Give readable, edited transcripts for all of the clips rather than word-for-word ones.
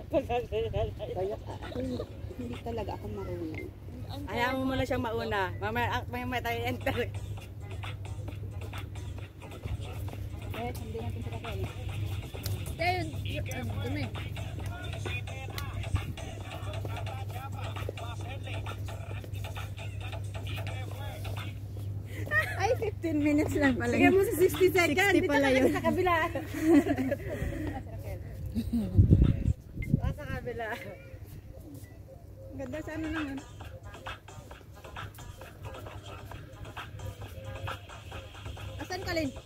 Kaya hindi talaga ako marunong. Ayaw mo muna siyang mauna. Mamaya tayo enter. Hindi natin sa kakay. Dumi. Ay, 15 minutes lang pala. Sige mo sa 60 seconds. 60 pala yun. Sa kabila. Sa kabila. Ganda sana naman. Asan ka, Lin?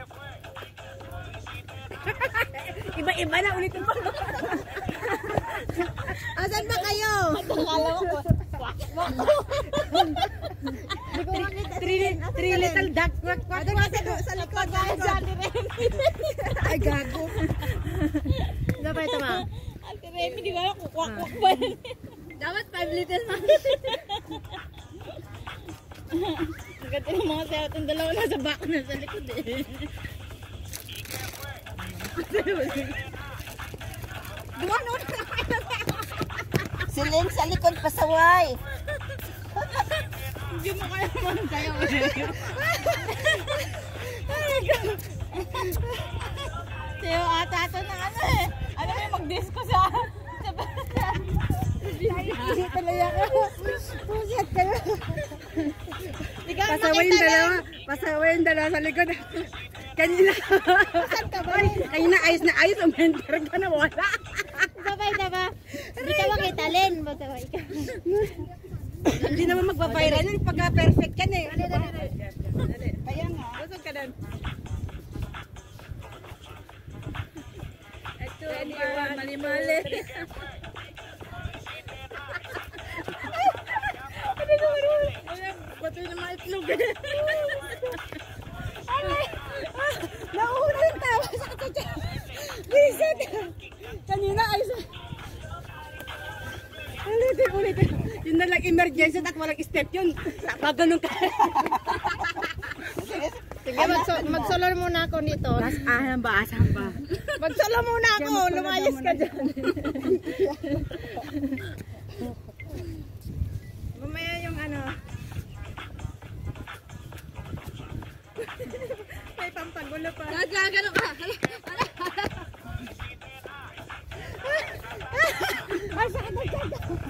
Iba-iba na ulitin mo. Asan ba kayo? Akala ko. Three little duck. Sa likod. Ay, gago. Ano pa ito, ma? Ate Remy, di ba kukwak-kwak ba yan? Dapat 5 little na. Ang ganda ng mga sayot. Ang dalawa nasa back na sa likod eh. Si Lin sa likod pasaway. Hindi mo kaya naman kayo. Tiyo ata ito ng ano eh. Ano may mag-disco sa... Hindi talaga ako. Pusit kayo. Pasaway yung dalawa sa likod. Kanina. Saan ka ba? Kanina ayos, umenter ka na wala. Sabay na ba? Hindi ka makita, Len. Masaway ka. Hindi naman magbabayran yun pagka perfect ka na eh. Kaya nga. Busog ka doon. Ito ang mali-mali. Bato yung mga itlog. Nauna yung tawa sa katsa. Bisit. Kanina ay sa... Ulitin. Yun na lang emergency at walang step yun. Pag ganun ka. Sige, mag-solo muna ako dito. Asan ba? Mag-solo muna ako. Lumayas ka dyan. Mamaya yung ano. May pampagulo pa. Gagano ka. Ay, sakit na dyan.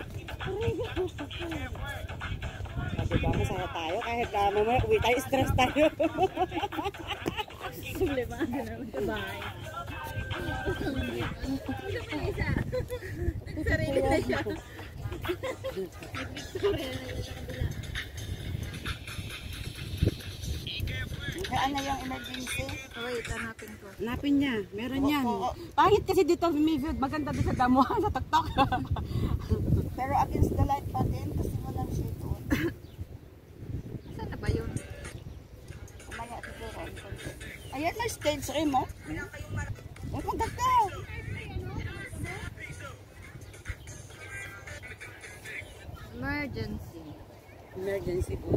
Diba, masaya tayo kahit mamaya uwi tayo, stress tayo. Problema ka naman sa bahay. Sarili na siya. Ano yung emergency? Wait, hanapin ko. Hanapin niya, meron yan. Pangit kasi dito may view, maganda doon sa damuhan, sa tuktok. Pero against the light pa din kasi walang shade on. Saan na ba yun? Mamaya siguro. Ayan na stage rin mo. Ay, maganda. Emergency. Emergency po.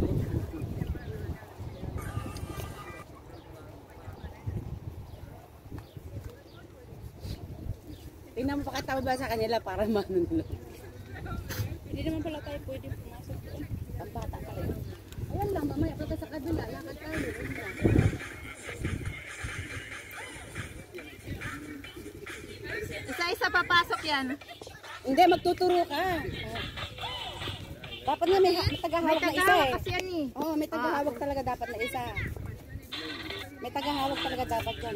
Tingnan mo pakatawa ba sa kanila para manunod. Hindi naman pala tayo pwede pumasok doon. Ang bata pa rin. Ayan lang, mamaya pagka sa kabila, lakad tayo. Isa-isa papasok yan. Hindi, magtuturo ka. Dapat nga may tagahawak na isa eh. Kasi yan eh. Oo, may tagahawak talaga dapat na isa. May tagahawak talaga dapat yan.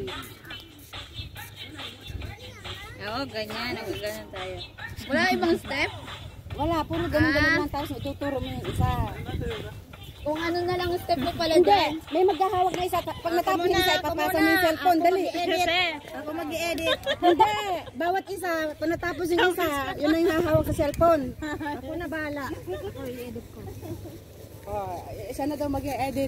Oo, ganyan. Ganyan tayo. Wala ibang step? Wala, puro ganun-ganun lang. Tapos tuturo mo yung isa. Kung ano na lang step mo pala Hindi, dyan. may maghahawak na isa. Pag natapos yung isa, ipapasa mo yung cellphone. Dali. Ako mag-i-edit. Hindi, bawat isa, pag natapos yung isa, yun na yung hahawak sa cellphone. Ako na bahala. Ako i-edit ko. Oh, isa na daw mag-i-edit.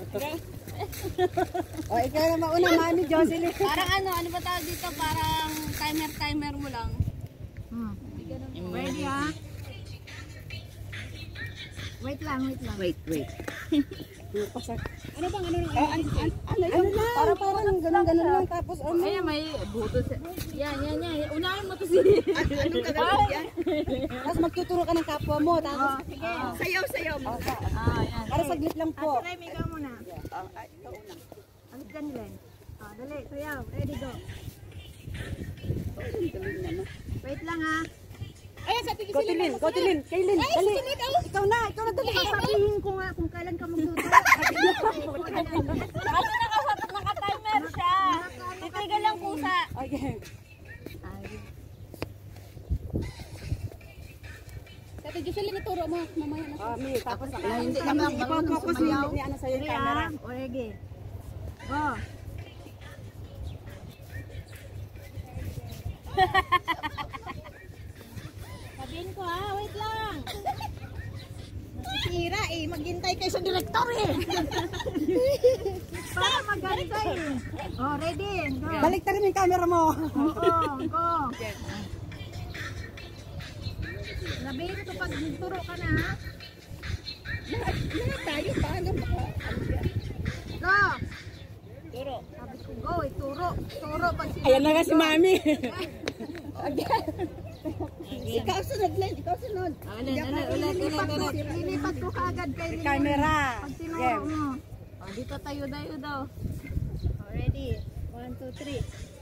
Oh, ikaw na mauna, Mami Jocelyn. Parang ano ba tawag dito? Parang timer mo lang. Ready ha? Wait lang. Wait. Pasak. Ano bang ano nang Ano Ano yun? lang, parang ganun lang tapos ano. Ayan, may buto. Yan. Unahin mo to si... Anong gagawin yan? Tapos magtuturo ka ng kapwa mo. Tapos, Sayaw mo. Yan. para saglit lang po. Try, may ikaw muna. Ito una. Alit ka nila. Dali, sayaw. Ready, go. Wait lang ha. Ayan, sa tigil sila. Kotilin, Kaylin, dali. Ikaw na dali. Sabihin ko nga kung kailan ka magtuturo. Ano naka-timer siya? Titigal lang pusa. Okay. Sa tigil sila naturo mo. Mamaya na. May tapos ako. Hindi naman ako marunong Focus sumayaw. ni ano sa'yo yung camera. O, ready. Go. Sabihin ko ha, wait lang. Nasisira eh, maghintay kayo sa direktor eh. Para magantay eh. Oh, ready, go. Balik rin yung camera mo. Go. Sabihin ko pag turo ka na ha. Tayo, paano maka... Go. Turo. Sabi ko go, turo. Turo pag Ayan na nga si Mami. Ikaw sunod, Len. Ikaw sunod. Lilipat ko kaagad kay Lilian. Camera. Pag tinuro Game. mo. Oh, dito tayo daw. Oh, ready? 1, 2, 3.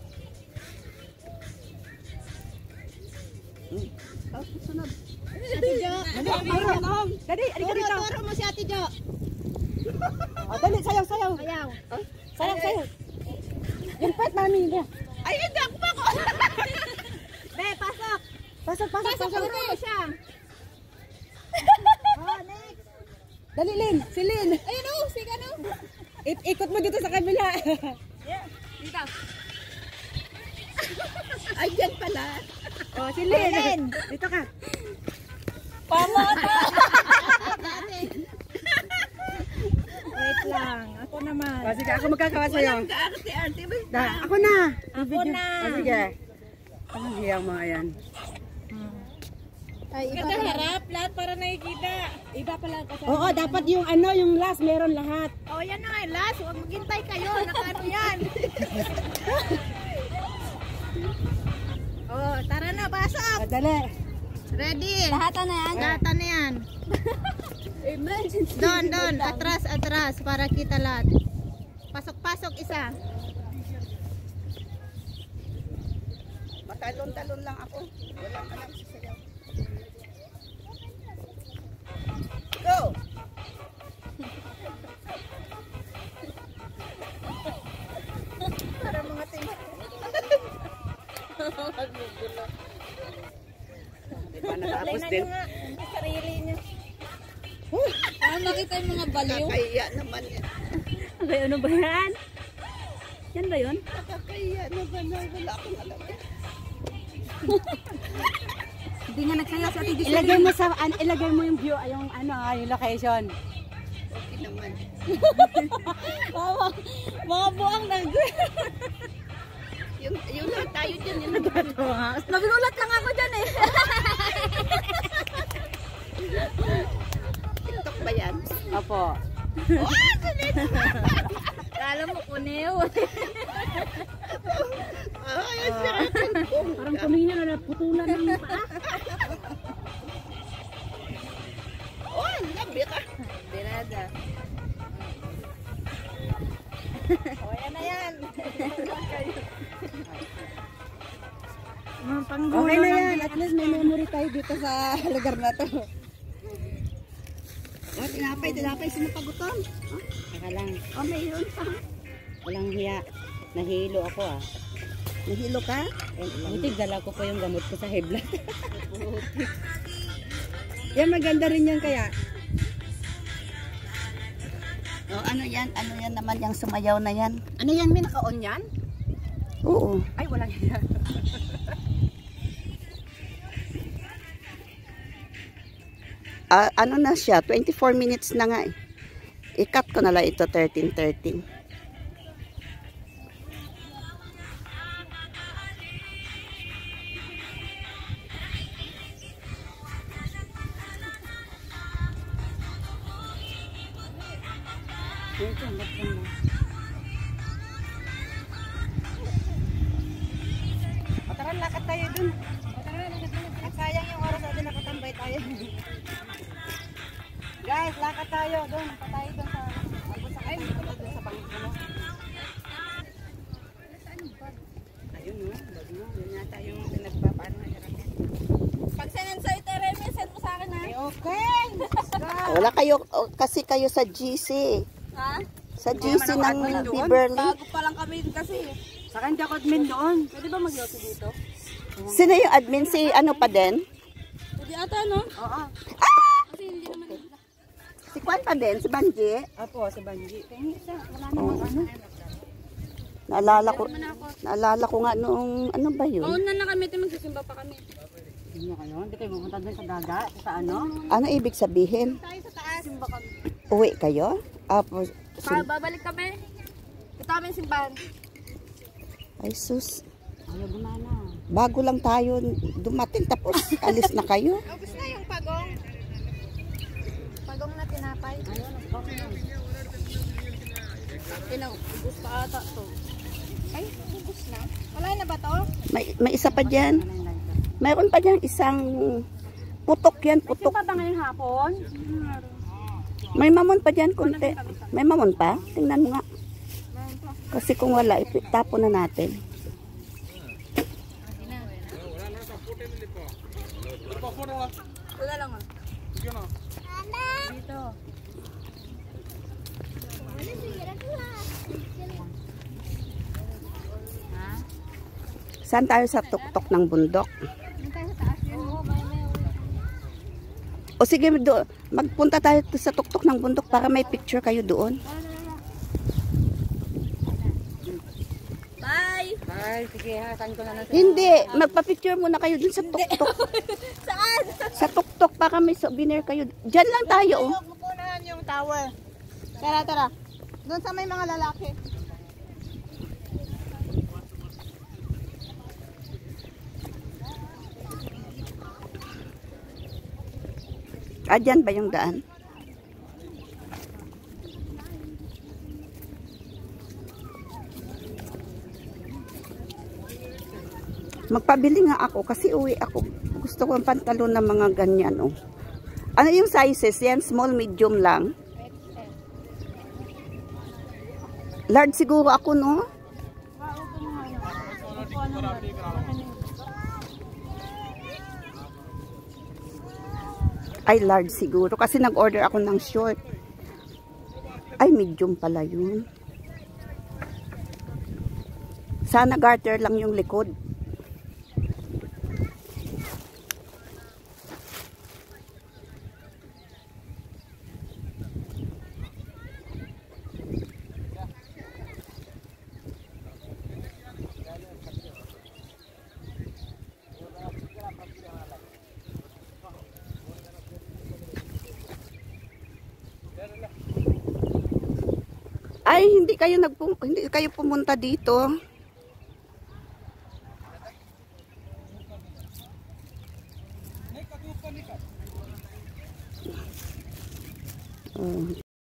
Sunod. Ate Jo. Dali, alika dito. Turo mo si Ate Jo. Dali, sayaw. Ayaw. Sayaw. Yung pet, Mami. Ay, hindi ako pa ko. Be, pasok. Pasok. Turo mo siya. Oh, next. Dali, Lin. Si Lin. Ayun o, sige no. Ikot mo dito sa kabila. Dito. Ay, yan pala. Si Lin. Dito ka. Wait lang. Ako naman. Sige, ako magkakawa sa'yo. Arte. Ako na. Ako na. Sige. Ano hiyang mga yan? Ay, iba pala. Harap, lahat para nakikita. Iba pala kasi. Oo, dapat yung yung last, meron lahat. Oh, yan na nga yung last. Huwag maghintay kayo. Nakaano yan. Oh, tara na, pasok. Dali. Ready? Lahatan na yan. Lahat na yan. Doon. Atras. Para kita lahat. Pasok, isa. Matalon-talon lang ako. Wala ka lang sasayaw. Go! Para mga tingin. Diba natapos din? Sarili niya. Para makita yung mga baliw. Nakakahiya naman yan. Ano ba yan? Yan ba yun? Nakakahiya naman na wala akong alam. Hindi nga nagsayaw sa tigil. Ilagay mo yung view, yung location. Okay naman. Mga buang nag... Yung lahat tayo dyan. Yung Nagulat lang ako dyan eh. TikTok ba yan? Opo. Kala mo kunew. Ayos na. Parang kumina na naputulan ng paa. Oh, labi ka. Dirada. Oh, yan na yan. Okay na yan. At least may memory tayo dito sa lugar na to. Oh, tinapay. Sinapagutom. Saka lang. Oh, mayroon pa. Walang hiya. Nahilo ako ah. Nahilo ka? Buti dala ko pa yung gamot ko sa high blood. Yan maganda rin yan kaya. Oh, ano yan? Ano yan naman yung sumayaw na yan? Ano yan? May naka-on yan? Oo. Ay, walang hiya. Ano na siya? 24 minutes na nga eh. I-cut ko na lang ito 13:13. Ito, magpun na. O tara, lakad tayo dun. At sayang yung oras natin nakatambay tayo. Guys, lakad tayo dun. Patay dun sa... Ay, dun sa bangko. Ayun no, bag mo. Yun yata yung pinagpapaano na natin. Pag sinend sa ito, Remy, send mo sa akin ha. Okay. Wala kayo, kasi kayo sa GC. Ha? Sa GC ng Beverly. Bago pa lang kami kasi. Saka hindi ako admin doon. Pwede ba mag-yosi dito? Sino yung admin? Si ano pa din? Pwede ata, no? Oo. Kasi hindi naman. Si Kwan pa din? Si Banji? Apo, si Banji. Tingin siya. Wala namang ano. Naalala ko nga noong, ano ba yun? Oo, na kami. Magsisimba pa kami. Hindi nyo kayo. Hindi kayo pupunta doon sa dagat. Sa ano? Ano ibig sabihin? Tayo sa taas. Simba kami. Uwi kayo? Apo, Babalik kami. Ito kami simbahan. ay sus. Ayaw gumana. Bago lang tayo dumating tapos alis na kayo. Ubus na yung pagong. Pagong na tinapay. Ayaw, nagpang na. Ubus pa ata to. Ay, ubus na. Wala na ba to? May isa pa dyan. Mayroon pa dyan isang putok yan, Ito putok. pa ba ngayong hapon? May mamon pa dyan, kunti. May mamon pa? Tingnan mo nga. Kasi kung wala, itapon na natin. Wala lang ah. Dito. Saan tayo sa tuktok ng bundok? O sige, magpunta tayo sa tuktok ng bundok para may picture kayo doon. Bye! Ay, sige ha. Saan ko na lang. Hindi, magpa-picture muna kayo dun sa tuktok. Saan? Sa tuktok para may souvenir kayo. Diyan lang tayo. Oh. Pupunahan yung tower. Tara, tara. Doon sa may mga lalaki. Ah, dyan ba yung daan? Magpabili nga ako kasi uwi ako. Gusto ko ang pantalon ng mga ganyan. Oh. Ano yung sizes? Yan, small, medium lang. Large siguro ako, no? Ay, large siguro. Kasi nag-order ako ng short. Ay, medium pala yun. Sana garter lang yung likod. Ay, hindi kayo pumunta dito. Oh.